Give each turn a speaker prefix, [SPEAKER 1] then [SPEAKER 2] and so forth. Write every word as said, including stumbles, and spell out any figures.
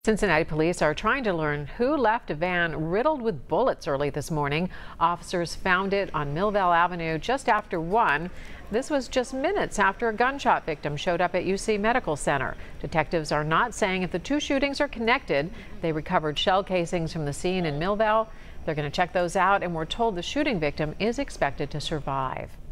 [SPEAKER 1] Cincinnati police are trying to learn who left a van riddled with bullets early this morning. Officers found it on Millvale Avenue just after one. This was just minutes after a gunshot victim showed up at U C Medical Center. Detectives are not saying if the two shootings are connected. They recovered shell casings from the scene in Millvale. They're going to check those out, and we're told the shooting victim is expected to survive.